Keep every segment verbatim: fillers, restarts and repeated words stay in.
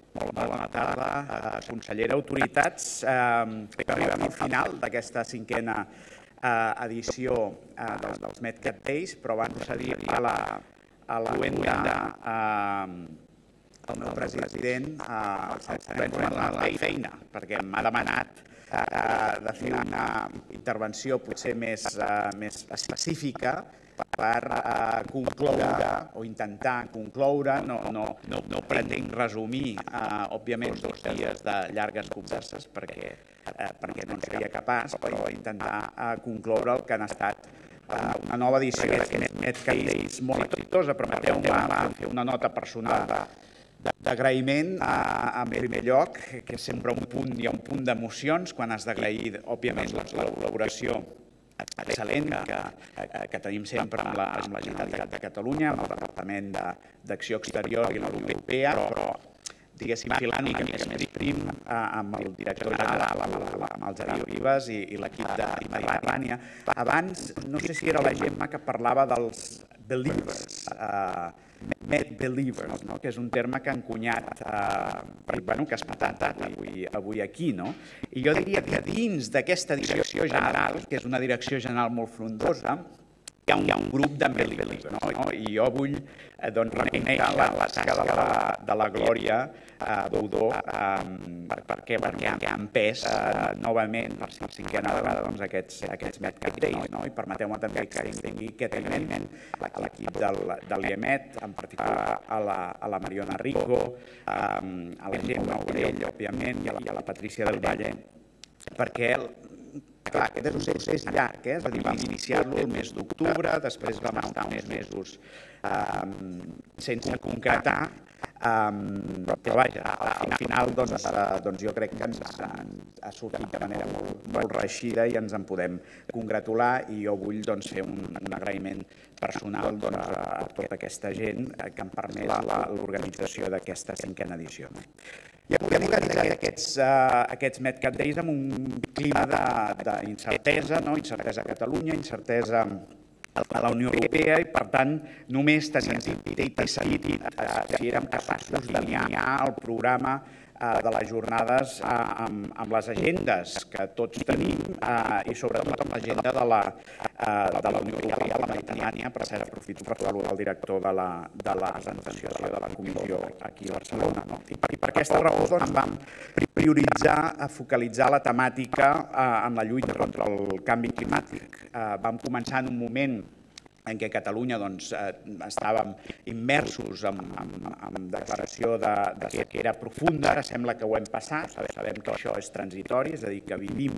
Molt bona tarda, consellera, autoritats. Arribem al final d'aquesta cinquena edició dels MedCat Days, però abans cedir a la cloenda el meu president, el Llorenç Manuel, la feina, perquè m'ha demanat de fer una intervenció potser més específica per concloure o intentar concloure, no pretenc resumir, òbviament, dos dies de llargues converses perquè no en seria capaç, però intentar concloure el que han estat una nova edició d'aquest MedCat Days molt exitosa. Permeteu-me fer una nota personal d'agraïment, en primer lloc, que sempre hi ha un punt d'emocions quan has d'agrair, òbviament, la col·laboració excel·lent que tenim sempre amb la Generalitat de Catalunya, amb el Departament d'Acció Exterior i la Unió Europea, però, diguéssim, filant una mica més prim amb el director general, amb el Gerard Vives i l'equip de Mediterrània. Abans, no sé si era la Gemma que parlava dels believers, Med Believers, que és un terme que ha encunyat, que has patentat avui aquí. I jo diria que dins d'aquesta direcció general, que és una direcció general molt frondosa, hi ha un grup de believers. I jo vull reconèixer la tasca de la Glòria Doudó perquè ha empès novament per cinquena vegada aquests MedCat Days. I permeteu-me també que estengui aquest agraïment a l'equip de l'I E M E T, en particular a la Mariona Rico, a la Gemma Aurell, òbviament, i a la Patrícia del Valle, perquè clar, aquest és un procés llarg, és a dir, vam iniciar-lo el mes d'octubre, després vam estar uns mesos sense concretar, però vaja, al final jo crec que ens ha sortit de manera molt reeixida i ens en podem congratular, i jo vull fer un agraïment personal a tota aquesta gent que han permès l'organització d'aquesta cinquena edició. I hem organitzat aquests MedCat Days amb un clima d'incertesa, incertesa a Catalunya, incertesa a la Unió Europea, i per tant només teníem decidit si érem capaços d'alinear el programa de les jornades amb les agendes que tots tenim i sobretot amb l'agenda de la Unió Europea, la Mediterrània. Per cert, aprofito per saludar el director de la presentació de la comissió aquí a Barcelona. I per aquesta raó vam prioritzar, focalitzar la temàtica en la lluita contra el canvi climàtic. Vam començar en un moment en què a Catalunya estàvem immersos en declaració de sequera profunda. Ara sembla que ho hem passat, sabem que això és transitori, és a dir, que vivim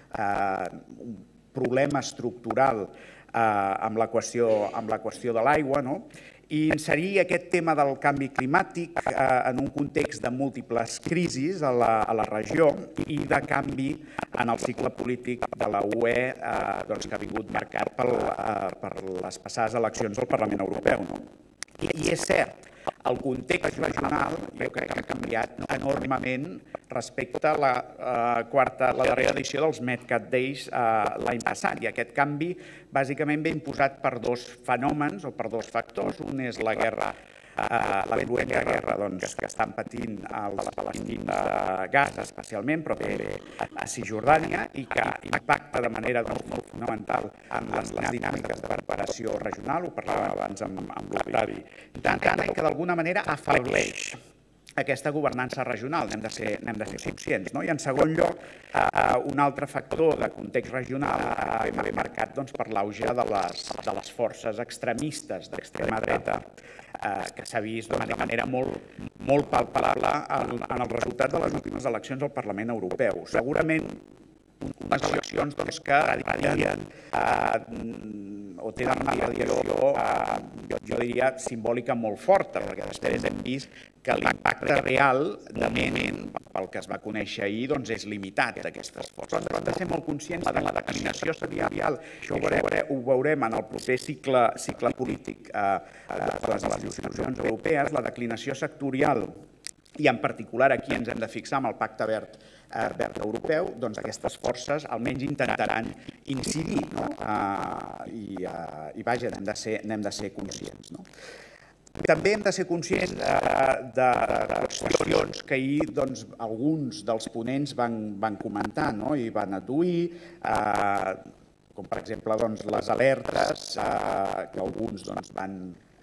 un problema estructural amb la qüestió de l'aigua, i inserir aquest tema del canvi climàtic en un context de múltiples crisis a la regió i de canvi en el cicle polític de la U E que ha vingut marcat per les passades eleccions al Parlament Europeu. I és cert, el context regional jo crec que ha canviat enormement respecte a la darrera edició dels MedCat Days l'any passat, i aquest canvi bàsicament ve imposat per dos fenòmens o per dos factors. Un és la guerra, la cruenta guerra que estan patint els palestins de Gaza especialment, però també a Cisjordània, i que impacta de manera molt fonamental en les dinàmiques de preparació regional. Ho parlàvem abans amb l'Octavi, i que d'alguna manera afebleix aquesta governança regional, n'hem de ser conscients. I en segon lloc, un altre factor de context regional ve marcat per l'auge de les forces extremistes d'extrema dreta, que s'ha vist de manera molt palpable en el resultat de les últimes eleccions al Parlament Europeu. Segurament unes eleccions que radien o tenen una radiació, jo diria, simbòlica molt forta, perquè després hem vist que l'impacte real, de moment, pel que es va conèixer ahir, és limitat d'aquestes forces. Hem de ser molt conscients de la declinació salarial. Això ho veurem en el proper cicle polític de les institucions europees, la declinació sectorial, i en particular aquí ens hem de fixar amb el Pacte Verd Europeu, doncs aquestes forces almenys intentaran incidir, i vaja, n'hem de ser conscients. També hem de ser conscients de qüestions que ahir alguns dels ponents van comentar i van adduir, com per exemple les alertes que alguns van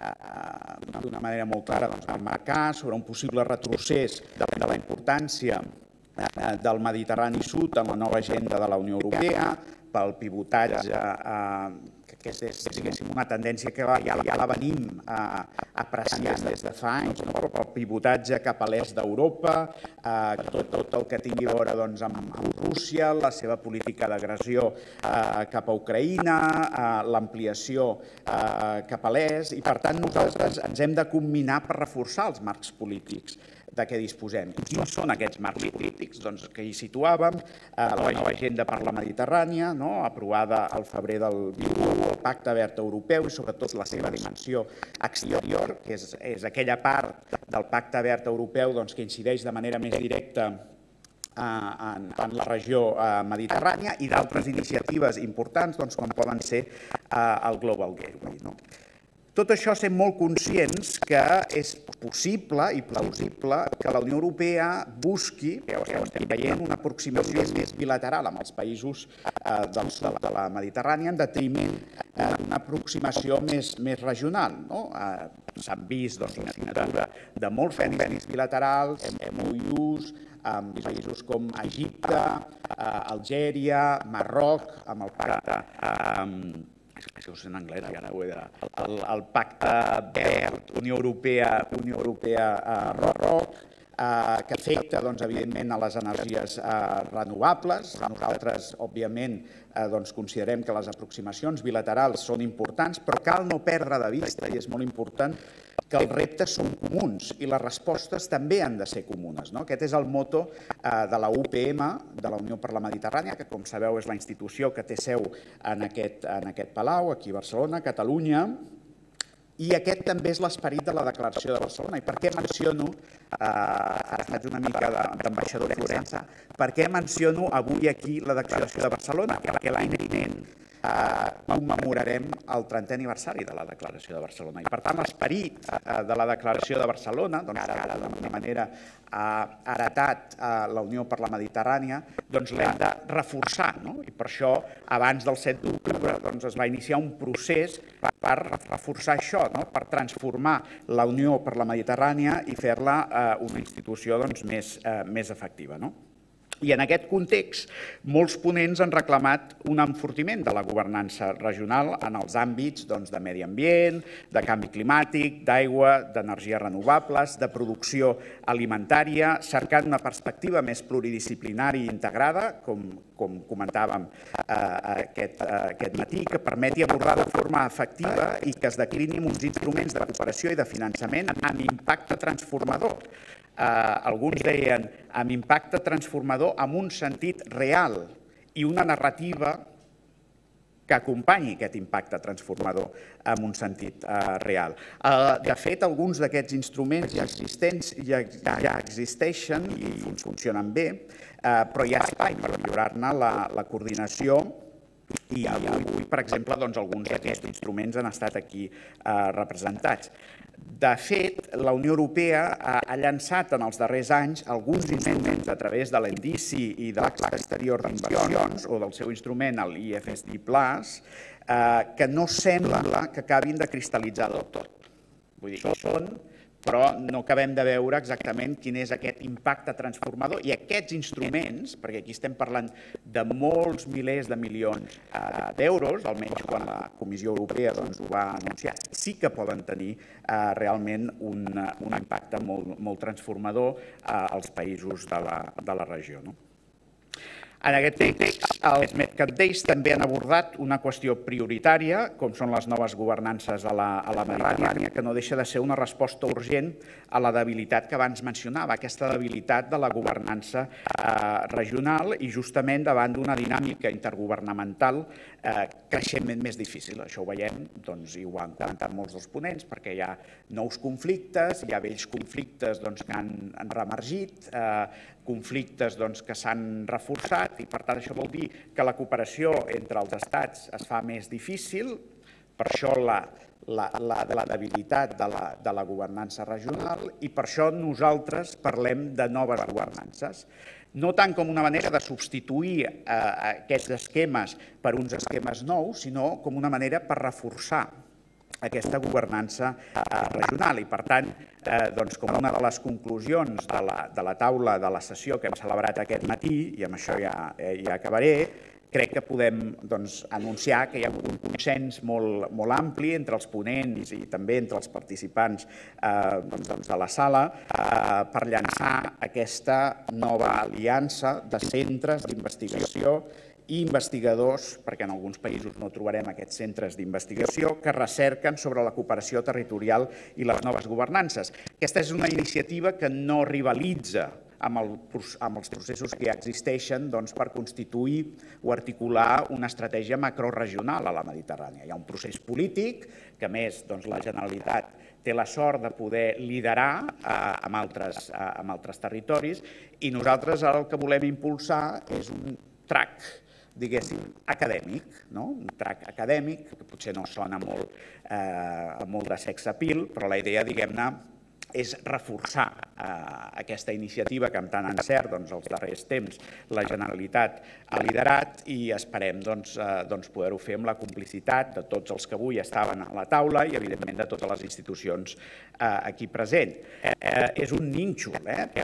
d'una manera molt clara van marcar sobre un possible retrocés de la importància del Mediterrani Sud en la nova agenda de la Unió Europea, pel pivotatge, que és una tendència que ja la venim apreciant des de fa anys, però pel pivotatge cap a l'est d'Europa, tot el que tingui a veure amb Rússia, la seva política d'agressió cap a Ucraïna, l'ampliació cap a l'est, i per tant nosaltres ens hem de combinar per reforçar els marcs polítics de què disposem. Quins són aquests marcs polítics? Doncs que hi situàvem la nova agenda per la Mediterrània, aprovada al febrer del vint-i-u, el Pacte Verd Europeu i sobretot la seva dimensió exterior, que és aquella part del Pacte Verd Europeu que incideix de manera més directa en la regió mediterrània, i d'altres iniciatives importants com poden ser el Global Gateway. Tot això sent molt conscients que és possible i plausible que la Unió Europea busqui, ja ho estem veient, una aproximació més bilateral amb els països del sud de la Mediterrània en detriment d'una aproximació més regional. S'han vist la signatura de molts convenis bilaterals, M O Us, amb països com Egipte, Algèria, Marroc, amb el pacte és que ho sé en anglès, ara ho he de... el Pacte Verd, Unió Europea, Unió Europea-Marroc, que afecta, evidentment, a les energies renovables. Nosaltres, òbviament, considerem que les aproximacions bilaterals són importants, però cal no perdre de vista, i és molt important, que els reptes són comuns i les respostes també han de ser comunes. Aquest és el moto de la U P M, de la Unió per la Mediterrània, que, com sabeu, és la institució que té seu en aquest palau, aquí a Barcelona, a Catalunya, i aquest també és l'esperit de la Declaració de Barcelona. I per què menciono, ara faig una mica d'ambaixador Florença, per què menciono avui aquí la Declaració de Barcelona? Perquè l'any vinent commemorarem el trentè aniversari de la Declaració de Barcelona. I, per tant, l'esperit de la Declaració de Barcelona, que ara d'alguna manera ha heretat la Unió per la Mediterrània, doncs l'hem de reforçar. I per això, abans del set d'octubre, es va iniciar un procés per reforçar això, per transformar la Unió per la Mediterrània i fer-la una institució més efectiva. I en aquest context, molts ponents han reclamat un enfortiment de la governança regional en els àmbits de medi ambient, de canvi climàtic, d'aigua, d'energies renovables, de producció alimentària, cercant una perspectiva més pluridisciplinària i integrada, com comentàvem aquest matí, que permeti abordar de forma efectiva i que es declinin uns instruments de cooperació i de finançament amb impacte transformador. Alguns deien amb impacte transformador amb un sentit real i una narrativa que acompanyi aquest impacte transformador amb un sentit real. De fet, alguns d'aquests instruments ja existeixen i funcionen bé, però hi ha espai per millorar-ne la coordinació. I avui, per exemple, alguns d'aquests instruments han estat aquí representats. De fet, la Unió Europea ha llançat en els darrers anys alguns instruments a través de l'Endici i de l'Acte Exterior d'Inversions o del seu instrument, l'I F S D plus, que no sembla que acabin de cristal·litzar del tot. Vull dir, són, però no acabem de veure exactament quin és aquest impacte transformador. I aquests instruments, perquè aquí estem parlant de molts milers de milions d'euros, almenys quan la Comissió Europea ho va anunciar, sí que poden tenir realment un impacte molt transformador als països de la regió. En aquest context, els mercaders també han abordat una qüestió prioritària, com són les noves governances a la Mediterrània, que no deixa de ser una resposta urgent a la debilitat que abans mencionava, aquesta debilitat de la governança regional i justament davant d'una dinàmica intergovernamental creixentment més difícil. Això ho veiem i ho han comentat molts dels ponents, perquè hi ha nous conflictes, hi ha vells conflictes que han reemergit, conflictes que s'han reforçat i, per tant, això vol dir que la cooperació entre els estats es fa més difícil. Per això la la, la, la debilitat de la, de la governança regional i per això nosaltres parlem de noves governances. No tant com una manera de substituir eh, aquests esquemes per uns esquemes nous, sinó com una manera per reforçar aquesta governança eh, regional. I, per tant, eh, doncs, com una de les conclusions de la, de la taula de la sessió que hem celebrat aquest matí, i amb això ja, eh, ja acabaré, crec que podem doncs, anunciar que hi ha un consens molt, molt ampli entre els ponents i també entre els participants eh, doncs, de la sala eh, per llançar aquesta nova aliança de centres d'investigació i investigadors, perquè en alguns països no trobarem aquests centres d'investigació, que recerquen sobre la cooperació territorial i les noves governances. Aquesta és una iniciativa que no rivalitza amb, el, amb els processos que ja existeixen doncs, per constituir o articular una estratègia macroregional a la Mediterrània. Hi ha un procés polític que, a més, doncs, la Generalitat té la sort de poder liderar eh, amb, altres, eh, amb altres territoris i nosaltres el que volem impulsar és un track diguéssim, acadèmic, no? Un track acadèmic, que potser no sona molt, eh, molt de sex appeal, però la idea, diguem-ne, és reforçar eh, aquesta iniciativa que amb tant encert doncs, els darrers temps la Generalitat ha liderat i esperem doncs, eh, doncs, poder-ho fer amb la complicitat de tots els que avui estaven a la taula i, evidentment, de totes les institucions eh, aquí presents. Eh, és un nínxol, eh?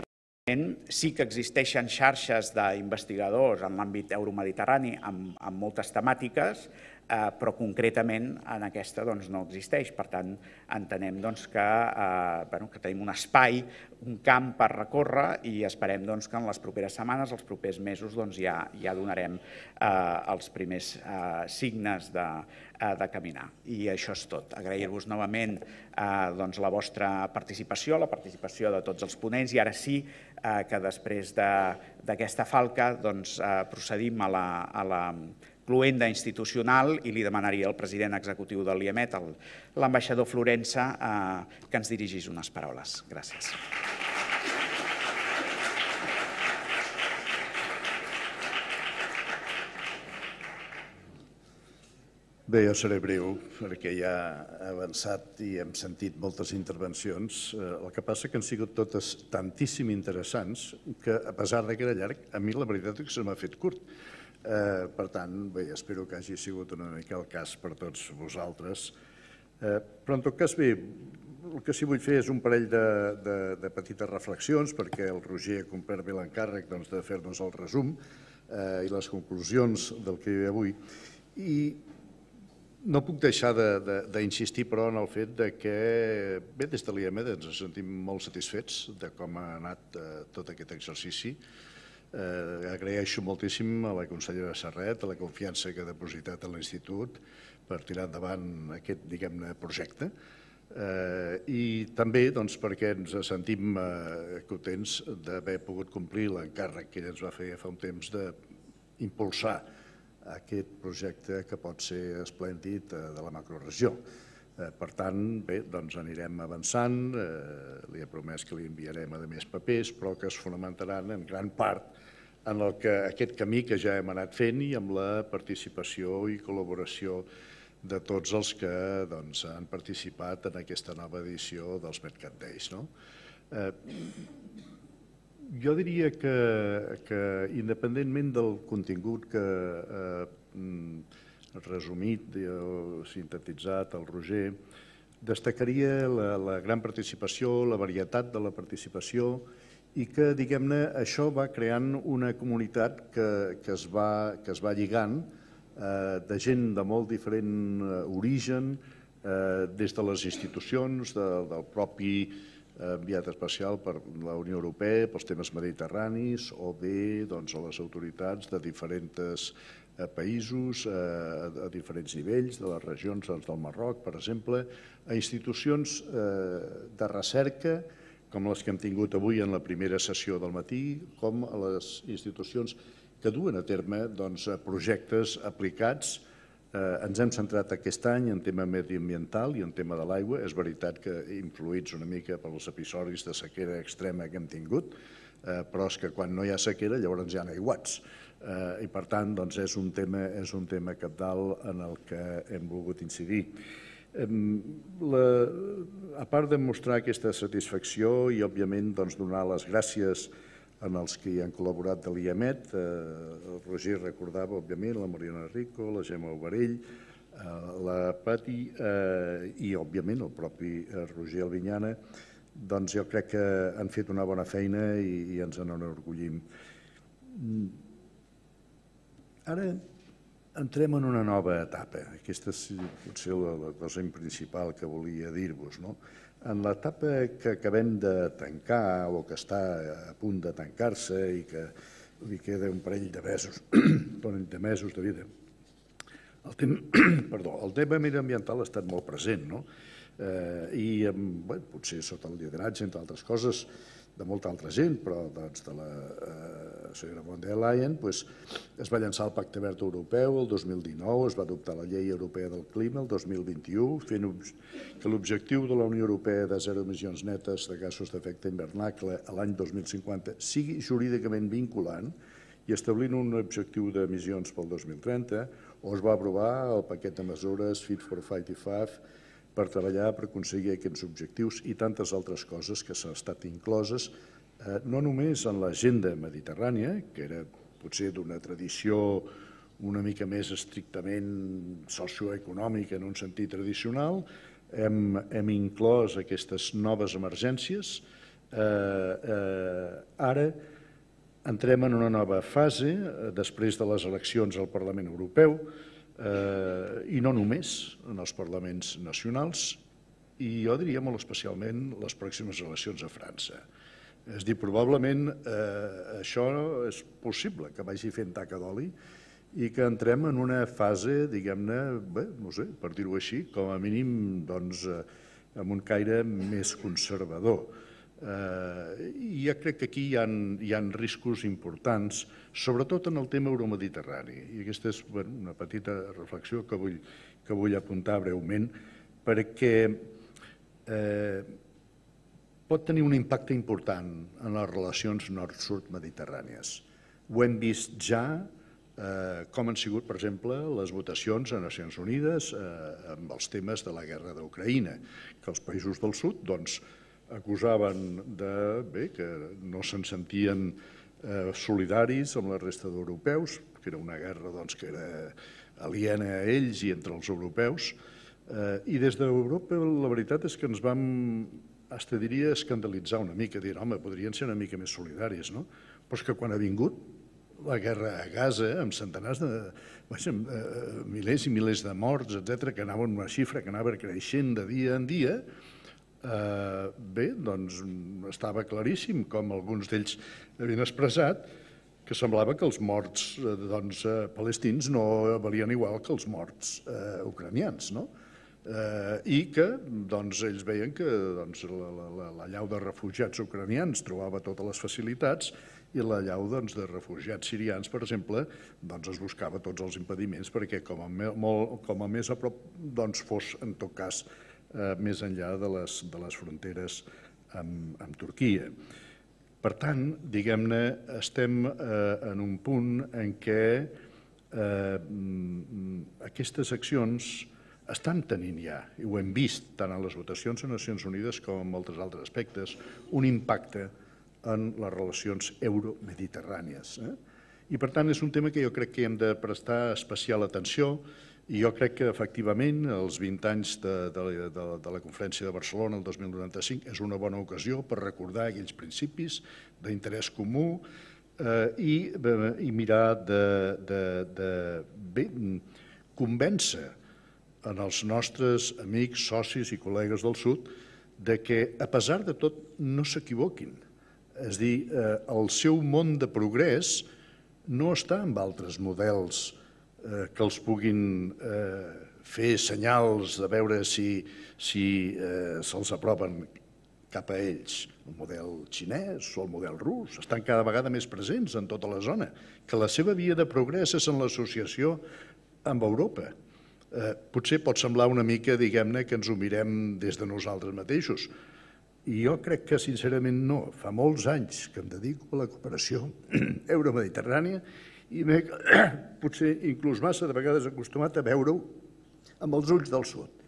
Sí que existeixen xarxes d'investigadors en l'àmbit euromediterrani amb, amb moltes temàtiques, eh, però concretament en aquesta doncs, no existeix. Per tant, entenem doncs, que, eh, bueno, que tenim un espai, un camp per recórrer i esperem doncs, que en les properes setmanes, els propers mesos, doncs, ja, ja donarem eh, els primers eh, signes de, eh, de caminar. I això és tot. Agrair-vos novament eh, doncs, la vostra participació, la participació de tots els ponents i ara sí eh, que després d'aquesta falca doncs, eh, procedim a la, a la cluenda institucional i li demanaria al president executiu de l'I E M E T, l'ambaixador Florença, eh, que ens dirigís unes paraules. Gràcies. Bé, jo seré breu, perquè ja ha avançat i hem sentit moltes intervencions. El que passa que han sigut totes tantíssim interessants que, a pesar que era llarg, a mi la veritat és que se m'ha fet curt. Per tant, bé, espero que hagi sigut una mica el cas per tots vosaltres. Però, en tot cas, bé, el que sí que vull fer és un parell de, de, de petites reflexions, perquè el Roger ha complert bé l'encàrrec doncs, de fer-nos el resum eh, i les conclusions del que hi ha avui. I no puc deixar d'insistir, però, en el fet de que, bé, des de l'I E M E ens sentim molt satisfets de com ha anat eh, tot aquest exercici. Eh, agraeixo moltíssim a la consellera Serret la confiança que ha depositat en l'Institut per tirar endavant aquest, diguem-ne, projecte. Eh, I també doncs, perquè ens sentim eh, contents d'haver pogut complir l'encàrrec que ella ens va fer fa un temps d'impulsar aquest projecte que pot ser esplèndid de la macroregió. Per tant, bé, doncs anirem avançant, li he promès que li enviarem a més papers, però que es fonamentaran en gran part en el que aquest camí que ja hem anat fent i amb la participació i col·laboració de tots els que doncs, han participat en aquesta nova edició dels MedCat Days. No? Eh, Jo diria que, que independentment del contingut que ha eh, resumit o sintetitzat el Roger, destacaria la, la gran participació, la varietat de la participació i que, diguem-ne, això va creant una comunitat que, que, es, va, que es va lligant eh, de gent de molt diferent origen, eh, des de les institucions, de, del propi enviat especial per la Unió Europea pels temes mediterranis o bé doncs, a les autoritats de diferents eh, països, eh, a diferents nivells, de les regions doncs, del Marroc, per exemple, a institucions eh, de recerca, com les que hem tingut avui en la primera sessió del matí, com a les institucions que duen a terme doncs, projectes aplicats. Eh, ens hem centrat aquest any en tema mediambiental i en tema de l'aigua. És veritat que influïts una mica pels episodis de sequera extrema que hem tingut, eh, però és que quan no hi ha sequera llavors hi ha aiguats. Eh, I per tant doncs, és un tema, és un tema cabdal en el que hem volgut incidir. A part de mostrar aquesta satisfacció i, òbviament, donar les gràcies als que hi han col·laborat de l'I A M E T, el Roger recordava, òbviament, la Mariona Rico, la Gemma Ovarell, la Pati i, òbviament, el propi Roger Albinyana, doncs jo crec que han fet una bona feina i ens en enorgullim. Ara entrem en una nova etapa. Aquesta és potser la cosa principal que volia dir-vos. En l'etapa que acabem de tancar o que està a punt de tancar-se i que li queda un parell de mesos de mesos de vida, el tema mediambiental ha estat molt present, no? I potser sota el lideratge, entre altres coses, de molta altra gent, però de la senyora von der Leyen, es va llançar el Pacte Verd Europeu el dos mil dinou, es va adoptar la Llei Europea del Clima el dos mil vint-i-u, fent que l'objectiu de la Unió Europea de zero emissions netes de gasos d'efecte hivernacle a l'any dos mil cinquanta sigui jurídicament vinculant i establint un objectiu d'emissions pel dos mil trenta, o es va aprovar el paquet de mesures Fit for cinquanta-cinc per treballar per aconseguir aquests objectius i tantes altres coses que s'han estat incloses, no només en l'agenda mediterrània, que era potser d'una tradició una mica més estrictament socioeconòmica en un sentit tradicional, hem inclòs aquestes noves emergències. Ara entrem en una nova fase, després de les eleccions al Parlament Europeu, i no només en els parlaments nacionals, i jo diria molt especialment les pròximes eleccions a França. És a dir, probablement això és possible que vagi fent taca d'oli i que entrem en una fase, diguem-ne, no sé, per dir-ho així, com a mínim amb un caire més conservador. I jo crec que aquí hi ha riscos importants, sobretot en el tema euromediterrani. I aquesta és una petita reflexió que vull apuntar breument, perquè pot tenir un impacte important en les relacions nord-sud mediterrànies. Ho hem vist ja com han sigut, per exemple, les votacions a Nacions Unides amb els temes de la guerra d'Ucraïna, que els països del sud, doncs, acusaven que no se'n sentien solidaris amb la resta d'europeus, que era una guerra que era aliena a ells i entre els europeus, i des d'Europa la veritat és que ens vam, fins i diria, escandalitzar una mica, dir, home, podrien ser una mica més solidaris, no? Però és que quan ha vingut la guerra a Gaza, amb centenars de milers i milers de morts, etcètera, que anava en una xifra que anava creixent de dia en dia, bé, doncs estava claríssim, com alguns d'ells havien expressat, que semblava que els morts palestins no valien igual que els morts ucranians, no? I que ells veien que la llau de refugiats ucranians trobava totes les facilitats i la llau de refugiats sirians, per exemple, es buscava tots els impediments perquè com a més a prop fos, en tot cas, més enllà de les fronteres amb Turquia. Per tant, diguem-ne, estem en un punt en què aquestes accions estan tenint ja, i ho hem vist tant en les votacions a Nacions Unides com en molts altres aspectes, un impacte en les relacions euromediterrànies. I per tant és un tema que jo crec que hem de prestar especial atenció. I jo crec que, efectivament, els vint anys de la Conferència de Barcelona, el dos mil noranta-cinc, és una bona ocasió per recordar aquells principis d'interès comú i mirar de convèncer en els nostres amics, socis i col·legues del Sud de que, a pesar de tot, no s'equivoquin. És a dir, el seu món de progrés no està en altres models que els puguin fer senyals de veure si se'ls apropen cap a ells. El model xinès o el model rus estan cada vegada més presents en tota la zona, que la seva via de progrés és en l'associació amb Europa. Potser pot semblar una mica, diguem-ne, que ens ho mirem des de nosaltres mateixos. I jo crec que, sincerament, no. Fa molts anys que em dedico a la cooperació euromediterrània i m'he, potser inclús massa de vegades, acostumat a veure-ho amb els ulls del Sud.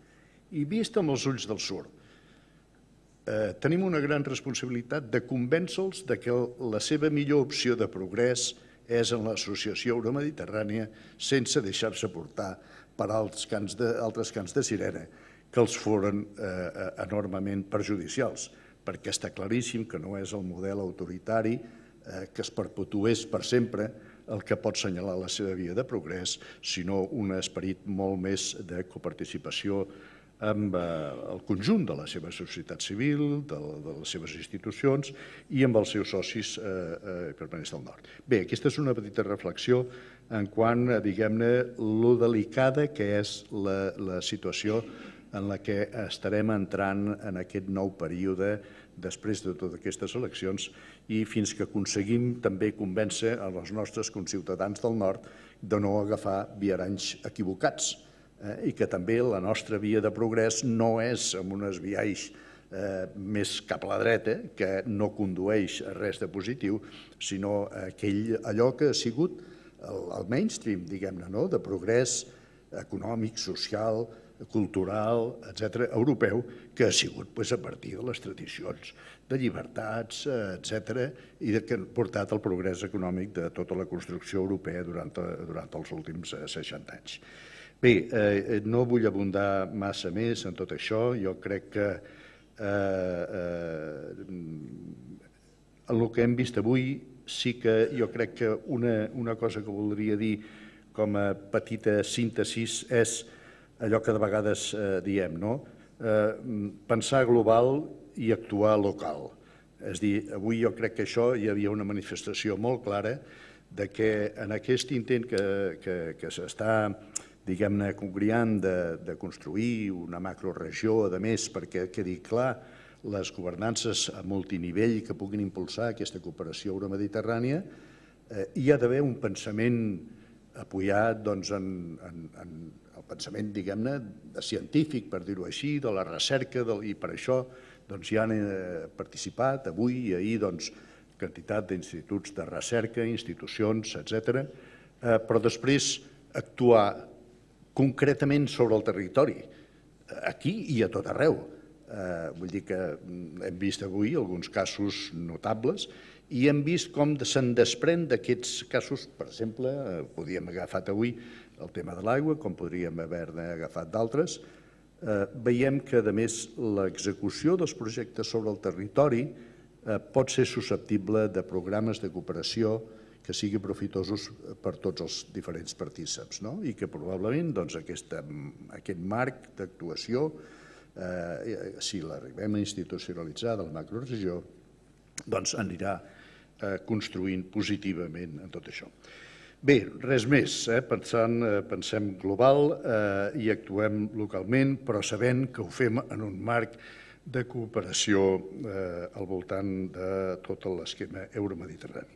I vist amb els ulls del Sur, tenim una gran responsabilitat de convèncer-los que la seva millor opció de progrés és en l'associació euromediterrània sense deixar-se portar per altres cants de sirena que els foren enormement perjudicials, perquè està claríssim que no és el model autoritari que es perpetués per sempre el que pot assenyalar la seva via de progrés, sinó un esperit molt més de coparticipació amb el conjunt de la seva societat civil, de les seves institucions i amb els seus socis permanents del nord. Bé, aquesta és una petita reflexió en quant a, diguem-ne, lo delicada que és la situació en la que estarem entrant en aquest nou període després de totes aquestes eleccions i fins que aconseguim també convèncer els nostres conciutadans del nord de no agafar viaranys equivocats i que també la nostra via de progrés no és amb unes vialls més cap a la dreta, que no condueix a res de positiu, sinó allò que ha sigut el mainstream, diguem-ne, de progrés econòmic, social, cultural, etcètera, europeu, que ha sigut a partir de les tradicions de llibertats, etcètera, i que han portat el progrés econòmic de tota la construcció europea durant els últims seixanta anys. Bé, no vull abundar massa més en tot això. Jo crec que en el que hem vist avui sí que jo crec que una cosa que voldria dir com a petita síntesi és allò que de vegades diem, no? Pensar global i actuar local. És a dir, avui jo crec que això hi havia una manifestació molt clara de que en aquest intent que s'està, diguem-ne, congriant de construir una macroregió, a més, perquè quedi clar les governances a multinivell que puguin impulsar aquesta cooperació euromediterrània, hi ha d'haver un pensament apoyat en el pensament, diguem-ne, científic, per dir-ho així, de la recerca, i per això hi han participat avui i ahir quantitat d'instituts de recerca, institucions, etcètera, però després actuar concretament sobre el territori, aquí i a tot arreu. Vull dir que hem vist avui alguns casos notables i hem vist com se'n desprèn d'aquests casos, per exemple, podíem haver agafat avui el tema de l'aigua, com podríem haver-ne agafat d'altres. Veiem que, a més, l'execució dels projectes sobre el territori pot ser susceptible de programes de cooperació que siguin profitosos per tots els diferents partícips i que probablement aquest marc d'actuació, si l'arribem a institucionalitzar de la macroregió, anirà construint positivament en tot això. Bé, res més. Pensem global i actuem localment, però sabent que ho fem en un marc de cooperació al voltant de tot l'esquema euromediterrani.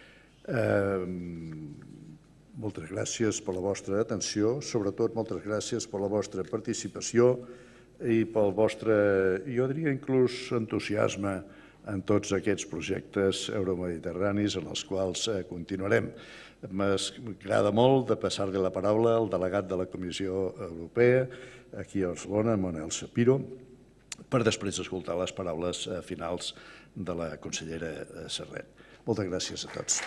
Moltes gràcies per la vostra atenció, sobretot moltes gràcies per la vostra participació i pel vostre, jo diria inclús, entusiasme en tots aquests projectes euromediterranis en els quals continuarem. M'agrada molt de passar-li la paraula al delegat de la Comissió Europea, aquí a Barcelona, Manuel Shapiro, per després escoltar les paraules finals de la consellera Serret. Moltes gràcies a tots.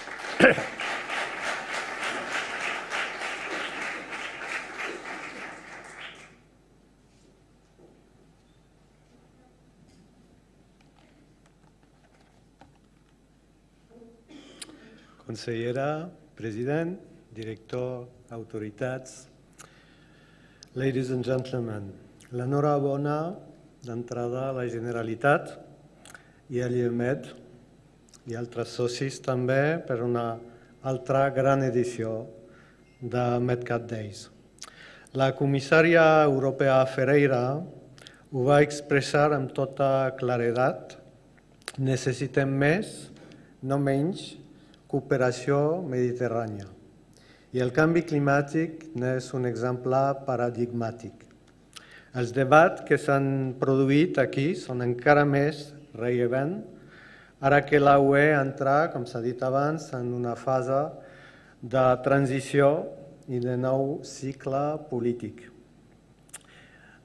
Consellera, president, director, autoritats, ladies and gentlemen, l'enhorabona d'entrada a la Generalitat i a l'IEMED i altres socis també per una altra gran edició de MedCat Days. La comissària europea Ferreira ho va expressar amb tota claredat. Necessitem més, no menys, cooperació mediterrània. I el canvi climàtic n'és un exemple paradigmàtic. Els debats que s'han produït aquí són encara més rellevants ara que la U E entra, com s'ha dit abans, en una fase de transició i de nou cicle polític.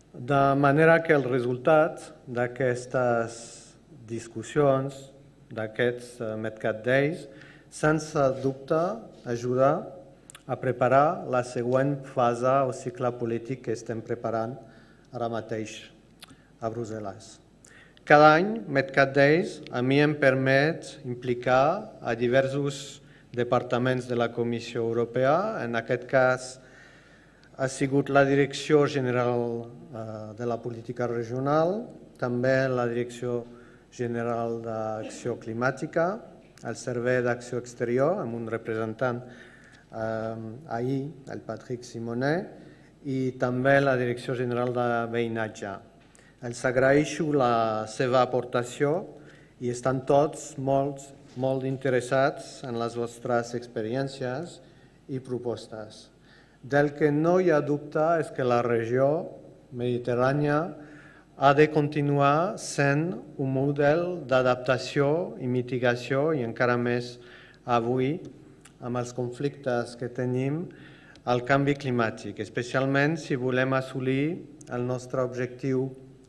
De manera que el resultat d'aquestes discussions, d'aquests Medcat Days, sense dubte ajuda a preparar la següent fase o cicle polític que estem preparant ara mateix a Brussel·les. Cada any, Medcat Days a mi em permet implicar a diversos departaments de la Comissió Europea. En aquest cas ha sigut la Direcció General de la Política Regional, també la Direcció General d'Acció Climàtica, el Servei d'Acció Exterior, amb un representant eh, ahir, el Patrick Simonet, i també la Direcció General de Veïnatge. Els agraeixo la seva aportació i estan tots molt, molt interessats en les vostres experiències i propostes. Del que no hi ha dubte és que la regió mediterrània ha de continuar sent un model d'adaptació i mitigació, i encara més avui, amb els conflictes que tenim al canvi climàtic, especialment si volem assolir el nostre objectiu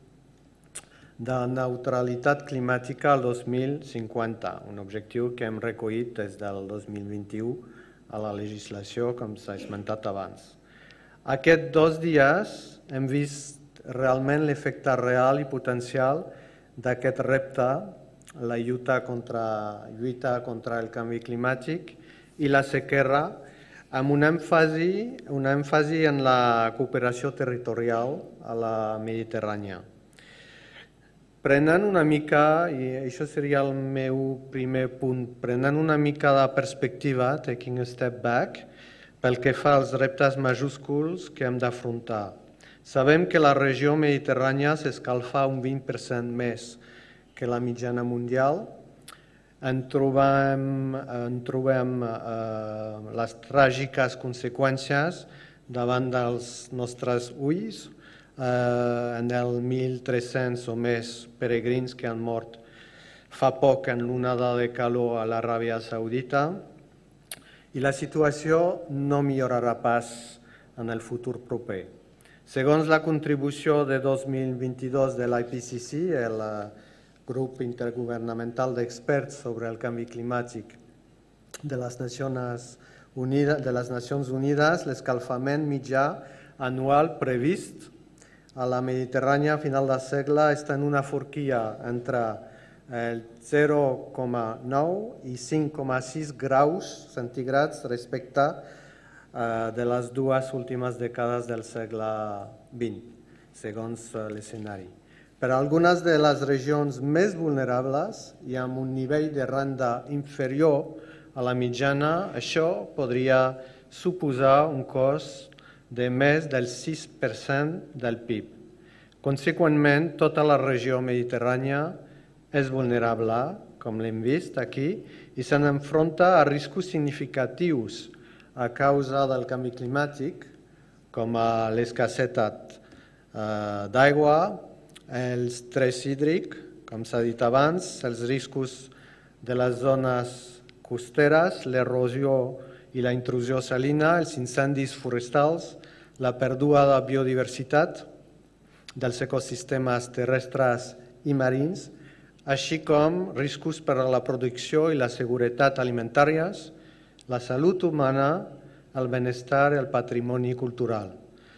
de neutralitat climàtica al dos mil cinquanta, un objectiu que hem recollit des del dos mil vint-i-u a la legislació, com s'ha esmentat abans. Aquests dos dies hem vist realment l'efecte real i potencial d'aquest repte, la lluita contra, lluita contra el canvi climàtic i la sequera, amb una èmfasi, una èmfasi en la cooperació territorial a la Mediterrània. Prenent una mica, i això seria el meu primer punt, prenent una mica de perspectiva, taking a step back, pel que fa als reptes majúsculs que hem d'afrontar. Sabem que la regió mediterrània s'escalfa un vint per cent més que la mitjana mundial. En trobem, en trobem eh, les tràgiques conseqüències davant dels nostres ulls, eh, en els mil tres-cents o més peregrins que han mort fa poc en l'onada de calor a l'Aràbia Saudita, i la situació no millorarà pas en el futur proper. Segons la contribució de dos mil vint-i-dos de l'I P C C, el grup intergovernamental d'experts sobre el canvi climàtic de les Nacions Unides, de les Nacions Unides, l'escalfament mitjà anual previst a la Mediterrània a final de segle està en una forquilla entre el zero coma nou i cinc coma sis graus centígrads respecte de les dues últimes dècades del segle vint, segons l'escenari. Per a algunes de les regions més vulnerables i amb un nivell de renda inferior a la mitjana, això podria suposar un cost de més del sis per cent del P I B. Conseqüentment, tota la regió mediterrània és vulnerable, com l'hem vist aquí, i se n'enfronta a riscos significatius a causa del canvi climàtic, com l'escassetat d'aigua, el estrès hídric, com s'ha dit abans, els riscos de les zones costeres, l'erosió i la intrusió salina, els incendis forestals, la pèrdua de biodiversitat dels ecosistemes terrestres i marins, així com riscos per a la producció i la seguretat alimentàries, la salut humana, el benestar i el patrimoni cultural.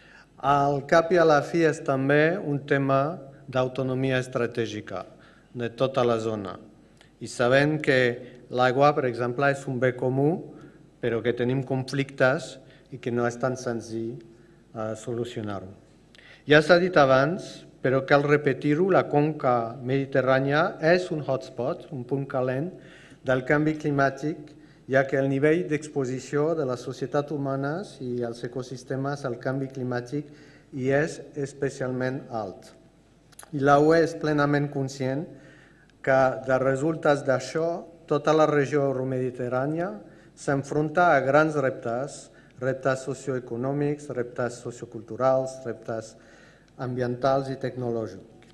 Al cap i a la fi és també un tema d'autonomia estratègica de tota la zona. I sabem que l'aigua, per exemple, és un bé comú, però que tenim conflictes i que no és tan senzill solucionar-ho. Ja s'ha dit abans, però cal repetir-ho, la conca mediterrània és un hotspot, un punt calent del canvi climàtic, ja que el nivell d'exposició de les societats humanes i els ecosistemes al canvi climàtic hi és especialment alt. I la U E és plenament conscient que de resultats d'això, tota la regió euromediterrània s'enfronta a grans reptes, reptes socioeconòmics, reptes socioculturals, reptes ambientals i tecnològics.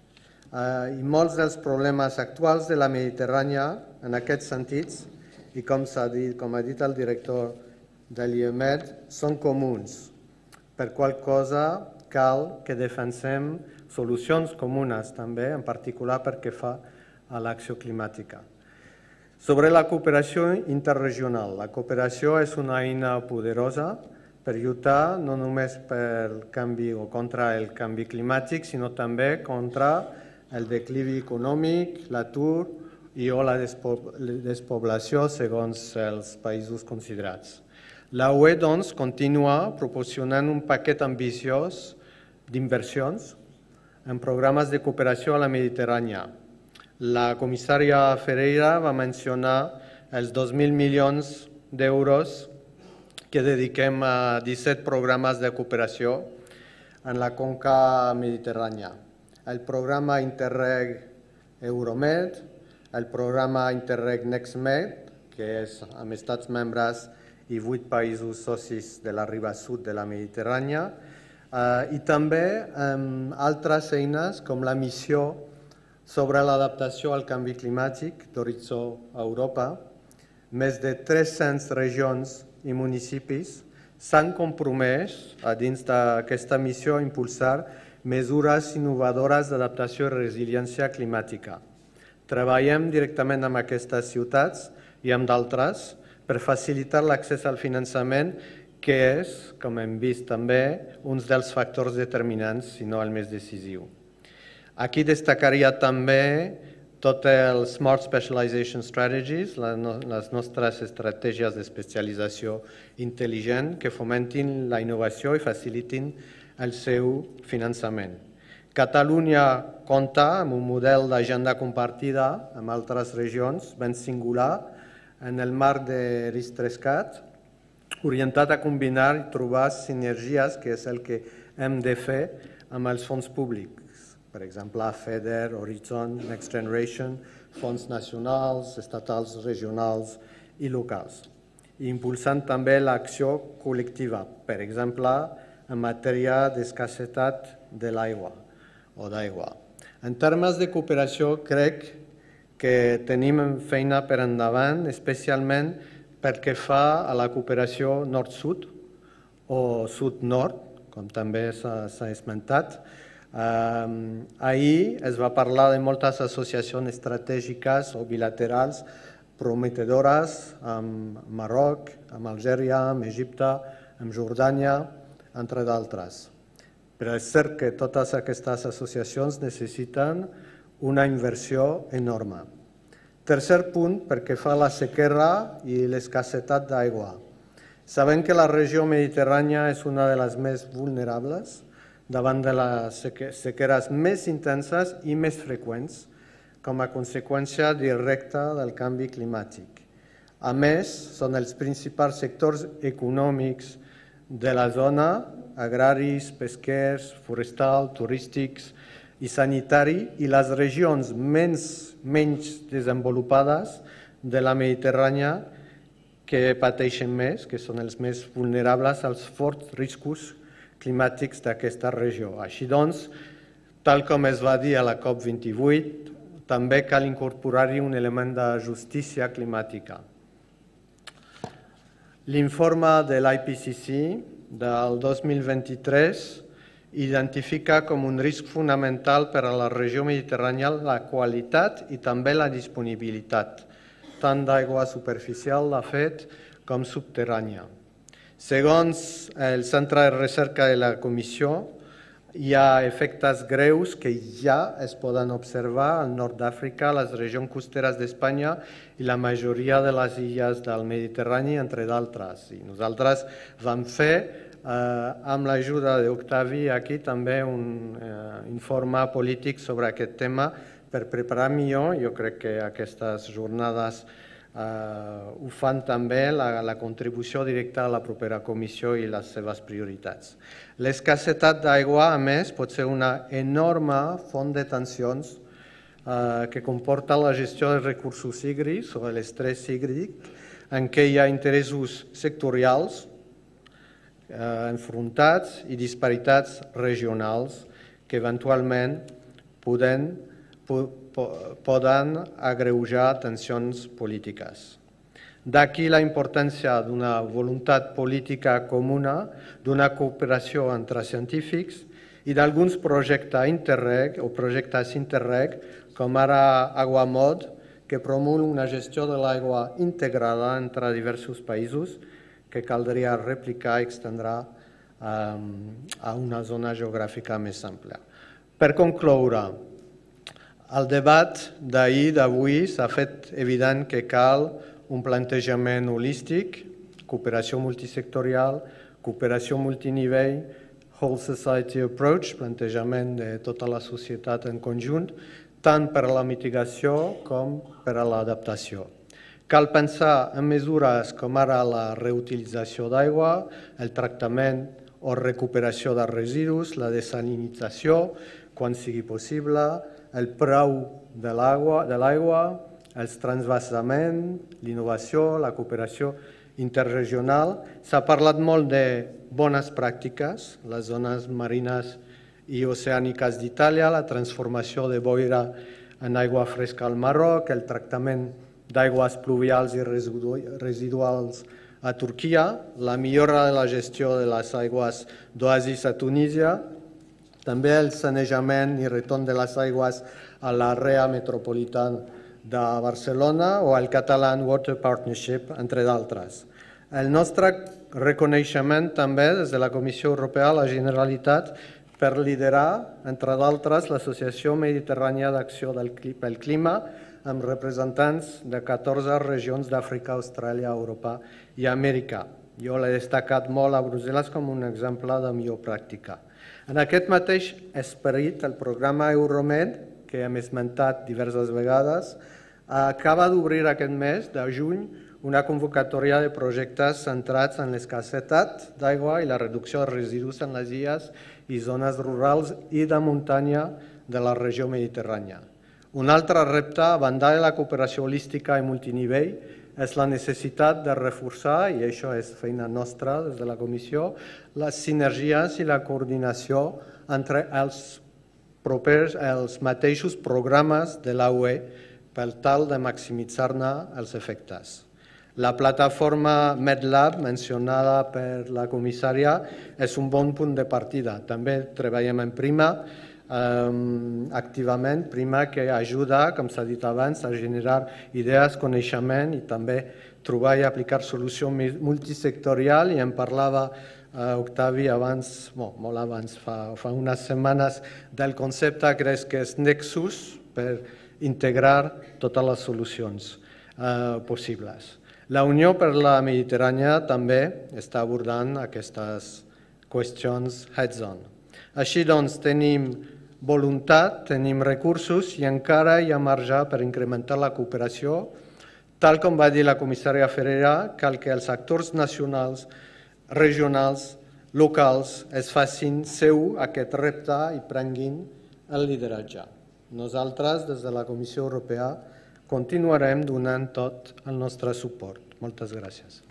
I molts dels problemes actuals de la Mediterrània, en aquests sentits, i com s'ha dit, com ha dit el director de l'I E M E D, són comuns, per qual cosa cal que defensem solucions comunes també, en particular perquè fa a l'acció climàtica. Sobre la cooperació interregional. La cooperació és una eina poderosa per lluitar no només pel canvi o contra el canvi climàtic, sinó també contra el declivi econòmic, l'atur i o la despoblació segons els països considerats. La U E, doncs, continua proporcionant un paquet ambiciós d'inversions en programes de cooperació a la Mediterrània. La comissària Ferreira va mencionar els dos mil milions d'euros que dediquem a disset programes de cooperació en la conca mediterrània. El programa Interreg Euromed, el programa Interreg NextMed, que és amb estats membres i vuit països socis de la riba sud de la Mediterrània, eh, i també eh, altres eines com la missió sobre l'adaptació al canvi climàtic d'Horitzó Europa. Més de tres-centes regions i municipis s'han compromès a dins d'aquesta missió a impulsar mesures innovadores d'adaptació i resiliència climàtica. Treballem directament amb aquestes ciutats i amb d'altres per facilitar l'accés al finançament, que és, com hem vist també, un dels factors determinants, si no el més decisiu. Aquí destacaria també tot el Smart Specialization Strategies, les nostres estratègies d'especialització intel·ligent que fomentin la innovació i facilitin el seu finançament. Catalunya compta amb un model d'agenda compartida amb altres regions ben singular en el marc de RIS3CAT, orientat a combinar i trobar sinergies, que és el que hem de fer amb els fons públics. Per exemple, FEDER, Horizon, Next Generation, fons nacionals, estatals, regionals i locals. I impulsant també l'acció col·lectiva, per exemple, en matèria d'escassetat de l'aigua o d'aigua. En termes de cooperació, crec que tenim feina per endavant, especialment pel que fa a la cooperació nord-sud o sud-nord, com també s'ha esmentat. Um, ahir es va parlar de moltes associacions estratègiques o bilaterals prometedores amb Marroc, amb Algèria, amb Egipte, amb Jordània, entre d'altres. Però és cert que totes aquestes associacions necessiten una inversió enorme. Tercer punt, perquè fa la sequera i l'escassetat d'aigua. Sabem que la regió mediterrània és una de les més vulnerables davant de les sequeres més intenses i més freqüents com a conseqüència directa del canvi climàtic. A més, són els principals sectors econòmics de la zona, agraris, pesquers, forestal, turístics i sanitari, i les regions menys, menys desenvolupades de la Mediterrània que pateixen més, que són els més vulnerables als forts riscos climàtics d'aquesta regió. Així doncs, tal com es va dir a la COP vint-i-vuit, també cal incorporar-hi un element de justícia climàtica. L'informe de l'I P C C del dos mil vint-i-tres identifica com un risc fonamental per a la regió mediterrània la qualitat i també la disponibilitat, tant d'aigua superficial, de fet, com subterrània. Segons el Centre de Recerca de la Comissió, hi ha efectes greus que ja es poden observar al nord d'Àfrica, a les regions costeres d'Espanya i la majoria de les illes del Mediterrani, entre d'altres. I nosaltres vam fer, eh, amb l'ajuda d'Octavi, aquí també un eh, informe polític sobre aquest tema per preparar millor. Jo crec que aquestes jornades Uh, ho fan també la, la contribució directa a la propera comissió i les seves prioritats. L'escassetat d'aigua, a més, pot ser una enorme font de tensions uh, que comporta la gestió dels recursos hídrics o l'estrès hídric, en què hi ha interessos sectorials uh, enfrontats i disparitats regionals que eventualment poden poden agreujar tensions polítiques. D'aquí la importància d'una voluntat política comuna, d'una cooperació entre científics i d'alguns projectes Interreg o projectes Interreg, com ara Aguamod, que promou una gestió de l'aigua integrada entre diversos països que caldria replicar i extendre a una zona geogràfica més àmplia. Per concloure, el debat d'ahir, d'avui, s'ha fet evident que cal un plantejament holístic, cooperació multisectorial, cooperació multinivell, whole society approach, plantejament de tota la societat en conjunt, tant per a la mitigació com per a l'adaptació. Cal pensar en mesures com ara la reutilització d'aigua, el tractament o recuperació de residus, la desalinització, quan sigui possible, el preu de l'aigua, els transvasaments, l'innovació, la cooperació interregional. S'ha parlat molt de bones pràctiques, les zones marines i oceàniques d'Itàlia, la transformació de boira en aigua fresca al Marroc, el tractament d'aigües pluvials i residuals a Turquia, la millora de la gestió de les aigües d'oasis a Tunísia, també el sanejament i retorn de les aigües a l'àrea metropolitana de Barcelona o el Catalan Water Partnership, entre d'altres. El nostre reconeixement també des de la Comissió Europea a la Generalitat per liderar, entre d'altres, l'Associació Mediterrània d'Acció pel Clima, amb representants de catorze regions d'Àfrica, Austràlia, Europa i Amèrica. Jo l'he destacat molt a Brussel·les com un exemple de millor pràctica. En aquest mateix esperit, el programa Euromed, que hem esmentat diverses vegades, acaba d'obrir aquest mes de juny una convocatòria de projectes centrats en l'escassetat d'aigua i la reducció de residus en les illes i zones rurals i de muntanya de la regió mediterrània. Un altre repte, a banda de la cooperació holística i multinivell, és la necessitat de reforçar, i això és feina nostra des de la Comissió, les sinergies i la coordinació entre els propers, els mateixos programes de la U E per tal de maximitzar-ne els efectes. La plataforma MedLab, mencionada per la comissària, és un bon punt de partida. També treballem en Prima, activament, Prima que ajuda, com s'ha dit abans, a generar idees, coneixement i també trobar i aplicar solució multisectorial, i en parlava Octavi abans, molt abans, fa unes setmanes, del concepte que és Nexus per integrar totes les solucions possibles. La Unió per la Mediterrània també està abordant aquestes qüestions heads-on. Així doncs, tenim voluntat, tenim recursos i encara hi ha marge per incrementar la cooperació. Tal com va dir la comissària Ferreira, cal que els actors nacionals, regionals, locals es facin seu aquest repte i prenguin el lideratge. Nosaltres, des de la Comissió Europea, continuarem donant tot el nostre suport. Moltes gràcies.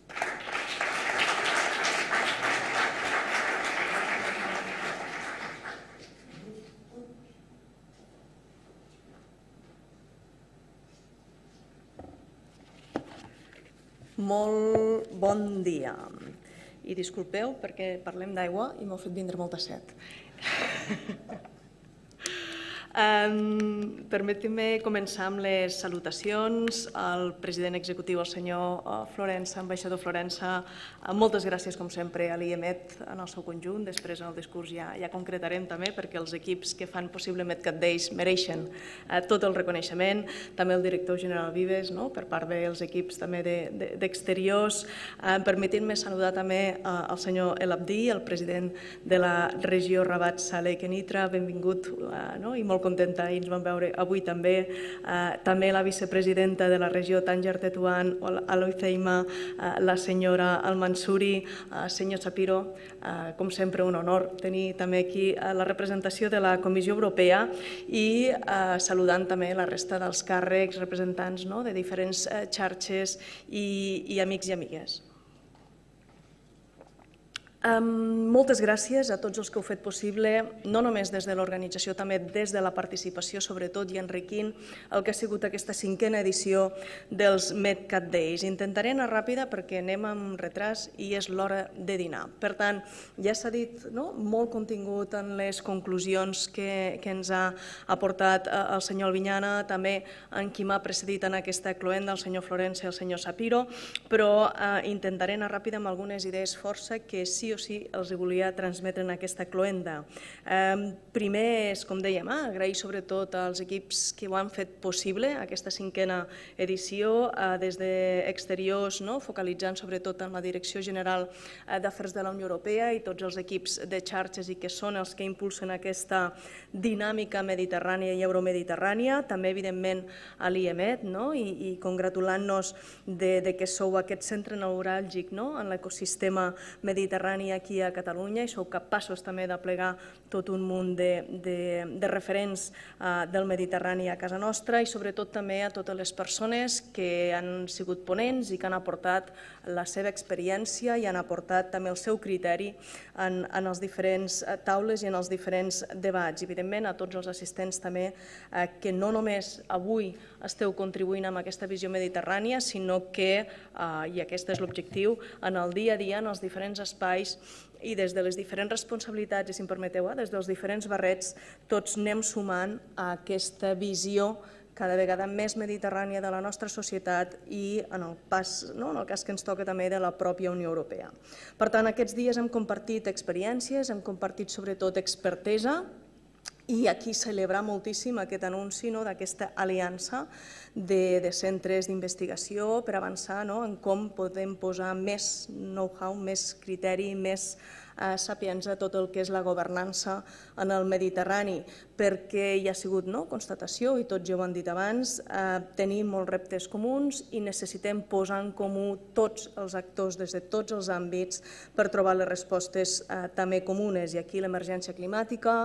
Molt bon dia. I disculpeu perquè parlem d'aigua i m'heu fet vindre molta set. Permetin-me començar amb les salutacions al president executiu, el senyor Florença, ambaixador Florença. Moltes gràcies, com sempre, a l'I E M E D en el seu conjunt. Després, en el discurs, ja concretarem també, perquè els equips que fan possible MedCat Days mereixen tot el reconeixement. També el director general Vives, per part dels equips també d'exteriors. Permetin-me saludar també el senyor El Abdi, el president de la regió Rabat Saleh Kenitra. Benvingut i molt contenta, i ens vam veure avui també. També la vicepresidenta de la regió Tànger Tetuan, Aloizeima, la senyora Al-Mansuri, senyor Shapiro, com sempre un honor tenir també aquí la representació de la Comissió Europea i saludant també la resta dels càrrecs, representants de diferents xarxes i amics i amigues. Moltes gràcies a tots els que heu fet possible, no només des de l'organització, també des de la participació, sobretot, i enriquint el que ha sigut aquesta cinquena edició dels MedCat Days. Intentaré anar ràpida perquè anem amb retras i és l'hora de dinar. Per tant, ja s'ha dit molt contingut en les conclusions que ens ha aportat el senyor Albinyana, també en qui m'ha precedit en aquesta cloenda, el senyor Florença i el senyor Sapiro, però intentaré anar ràpida amb algunes idees força que sí o sí els volia transmetre en aquesta cloenda. Primer és, com dèiem, agrair sobretot als equips que ho han fet possible, aquesta cinquena edició, des d'exteriors, focalitzant sobretot en la Direcció General d'Afers de la Unió Europea i tots els equips de xarxes i que són els que impulsen aquesta dinàmica mediterrània i euromediterrània, també, evidentment, a l'I E M E T i congratulant-nos que sou aquest centre neuràlgic en l'ecosistema mediterrani aquí a Catalunya i sou capaços també de plegar tot un munt de referents del Mediterrani a casa nostra i sobretot també a totes les persones que han sigut ponents i que han aportat la seva experiència i han aportat també el seu criteri en les diferents taules i en els diferents debats. Evidentment, a tots els assistents també que no només avui esteu contribuint amb aquesta visió mediterrània, sinó que, i aquest és l'objectiu, en el dia a dia, en els diferents espais i des de les diferents responsabilitats, i si em permeteu, des dels diferents barrets, tots anem sumant a aquesta visió cada vegada més mediterrània de la nostra societat i en el pas, en el cas que ens toca també de la pròpia Unió Europea. Per tant, aquests dies hem compartit experiències, hem compartit sobretot expertesa i aquí celebrar moltíssim aquest anunci d'aquesta aliança de centres d'investigació per avançar en com podem posar més know-how, més criteri, més sapienza a tot el que és la governança en el Mediterrani, perquè hi ha sigut constatació, i tots ja ho han dit abans, tenim molts reptes comuns i necessitem posar en comú tots els actors des de tots els àmbits per trobar les respostes també comunes. I aquí l'emergència climàtica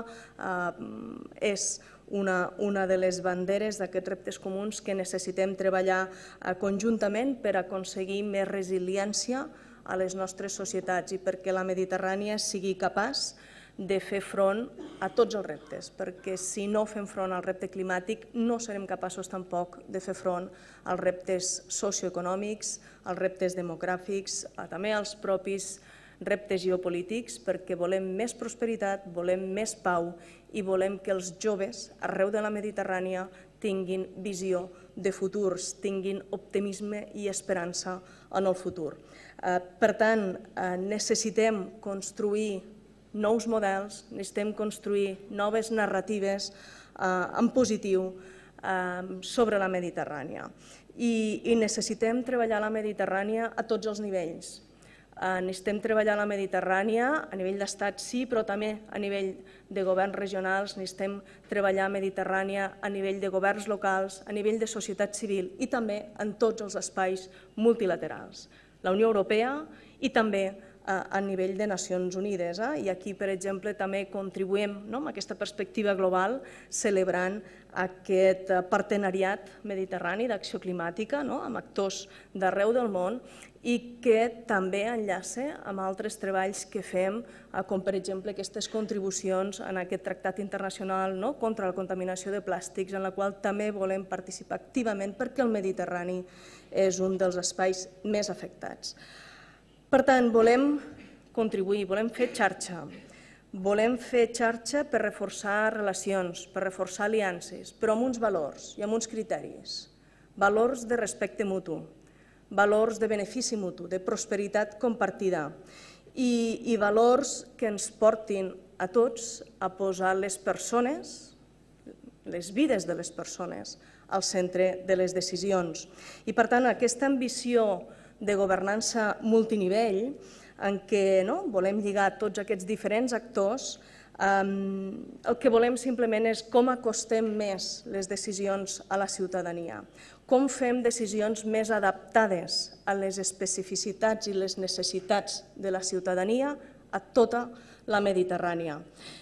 és una de les banderes d'aquests reptes comuns que necessitem treballar conjuntament per aconseguir més resiliència a les nostres societats i perquè la Mediterrània sigui capaç de fer front a tots els reptes, perquè si no fem front al repte climàtic no serem capaços tampoc de fer front als reptes socioeconòmics, als reptes demogràfics, també als propis reptes geopolítics, perquè volem més prosperitat, volem més pau i volem que els joves arreu de la Mediterrània tinguin visió de futurs, tinguin optimisme i esperança en el futur. Per tant, necessitem construir nous models, necessitem construir noves narratives en positiu sobre la Mediterrània i necessitem treballar la Mediterrània a tots els nivells. Necessitem treballar la Mediterrània a nivell d'estat, sí, però també a nivell de governs regionals, necessitem treballar la Mediterrània a nivell de governs locals, a nivell de societat civil i també en tots els espais multilaterals, la Unió Europea i també a nivell de Nacions Unides. I aquí, per exemple, també contribuïm amb aquesta perspectiva global celebrant aquest partenariat mediterrani d'acció climàtica amb actors d'arreu del món i que també enllaça amb altres treballs que fem, com per exemple aquestes contribucions en aquest tractat internacional contra la contaminació de plàstics, en la qual també volem participar activament perquè el Mediterrani és un dels espais més afectats. Per tant, volem contribuir, volem fer xarxa, volem fer xarxa per reforçar relacions, per reforçar aliances, però amb uns valors i amb uns criteris, valors de respecte mutu, valors de benefici mutu, de prosperitat compartida i valors que ens portin a tots a posar les persones, les vides de les persones, al centre de les decisions. I, per tant, aquesta ambició de governança multinivell en què volem lligar tots aquests diferents actors, el que volem simplement és com acostem més les decisions a la ciutadania, com fem decisions més adaptades a les especificitats i les necessitats de la ciutadania a tota la Mediterrània,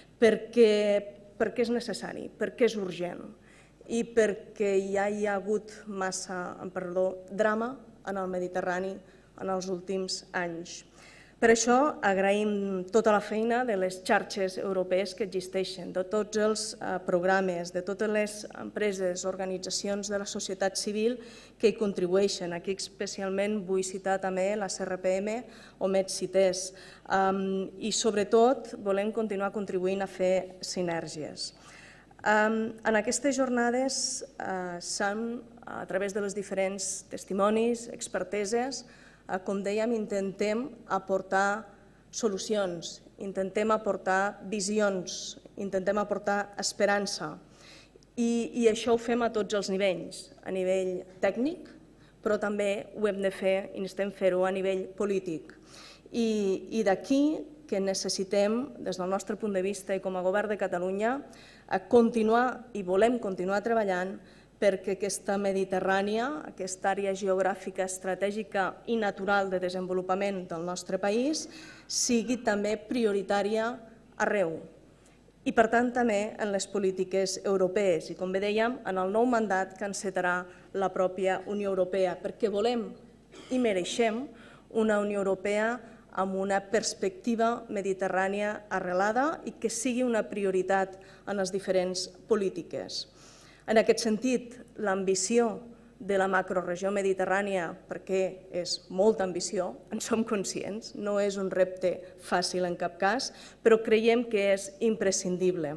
perquè és necessari, perquè és urgent i perquè ja hi ha hagut massa, perdó, drama en el Mediterrani en els últims anys. Per això agraïm tota la feina de les xarxes europees que existeixen, de tots els programes, de totes les empreses, organitzacions de la societat civil que hi contribueixen. Aquí especialment vull citar també la C R P M o MedCites i sobretot volem continuar contribuint a fer sinergies. En aquestes jornades s'han, a través de les diferents testimonis, experteses, com dèiem, intentem aportar solucions, intentem aportar visions, intentem aportar esperança. I això ho fem a tots els nivells, a nivell tècnic, però també ho hem de fer i necessitem fer-ho a nivell polític. I d'aquí que necessitem, des del nostre punt de vista i com a Govern de Catalunya, continuar i volem continuar treballant perquè aquesta Mediterrània, aquesta àrea geogràfica estratègica i natural de desenvolupament del nostre país, sigui també prioritària arreu i, per tant, també en les polítiques europees i, com bé dèiem, en el nou mandat que encetarà la pròpia Unió Europea, perquè volem i mereixem una Unió Europea amb una perspectiva mediterrània arrelada i que sigui una prioritat en les diferents polítiques. En aquest sentit, l'ambició de la macroregió mediterrània, perquè és molta ambició, en som conscients, no és un repte fàcil en cap cas, però creiem que és imprescindible,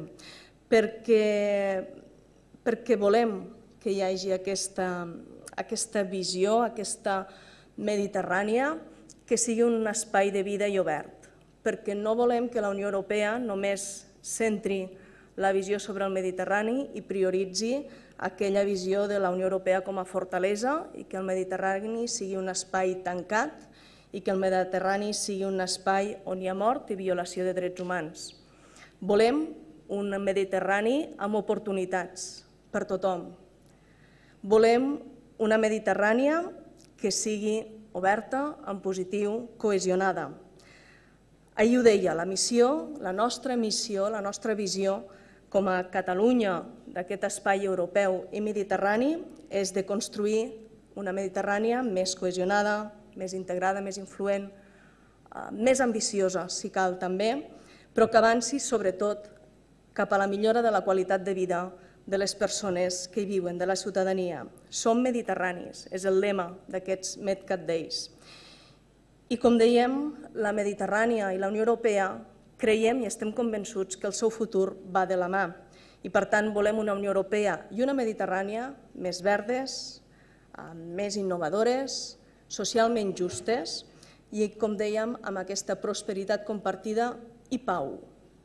perquè volem que hi hagi aquesta visió, aquesta Mediterrània, que sigui un espai de vida i obert, perquè no volem que la Unió Europea només centri la visió sobre el Mediterrani i prioritzi aquella visió de la Unió Europea com a fortalesa i que el Mediterrani sigui un espai tancat i que el Mediterrani sigui un espai on hi ha mort i violació de drets humans. Volem un Mediterrani amb oportunitats per tothom. Volem una Mediterrània que sigui oberta, en positiu, cohesionada. Ahir ho deia, la missió, la nostra missió, la nostra visió com a Catalunya d'aquest espai europeu i mediterrani és de construir una Mediterrània més cohesionada, més integrada, més influent, més ambiciosa, si cal també, però que avanci sobretot cap a la millora de la qualitat de vida de les persones que hi viuen, de la ciutadania. Som mediterranis, és el lema d'aquests MedCat Days. I com dèiem, la Mediterrània i la Unió Europea creiem i estem convençuts que el seu futur va de la mà i, per tant, volem una Unió Europea i una Mediterrània més verdes, més innovadores, socialment justes i, com dèiem, amb aquesta prosperitat compartida i pau.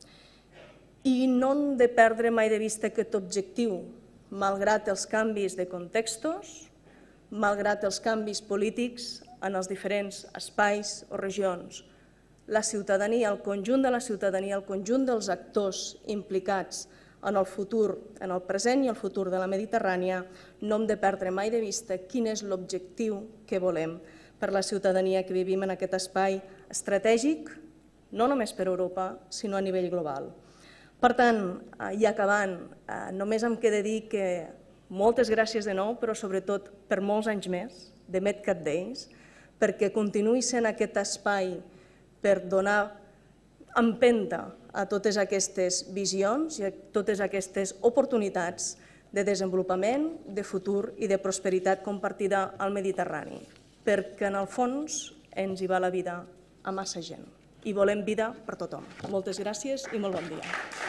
I no hem de perdre mai de vista aquest objectiu, malgrat els canvis de contextos, malgrat els canvis polítics en els diferents espais o regions. La ciutadania, el conjunt de la ciutadania, el conjunt dels actors implicats en el futur, en el present i el futur de la Mediterrània, no hem de perdre mai de vista quin és l'objectiu que volem per la ciutadania que vivim en aquest espai estratègic, no només per Europa, sinó a nivell global. Per tant, i acabant, només em queda dir que moltes gràcies de nou, però sobretot per molts anys més de MedCat Days, perquè continuï sent aquest espai per donar empenta a totes aquestes visions i a totes aquestes oportunitats de desenvolupament, de futur i de prosperitat compartida al Mediterrani, perquè en el fons ens hi va la vida a massa gent i volem vida per tothom. Moltes gràcies i molt bon dia.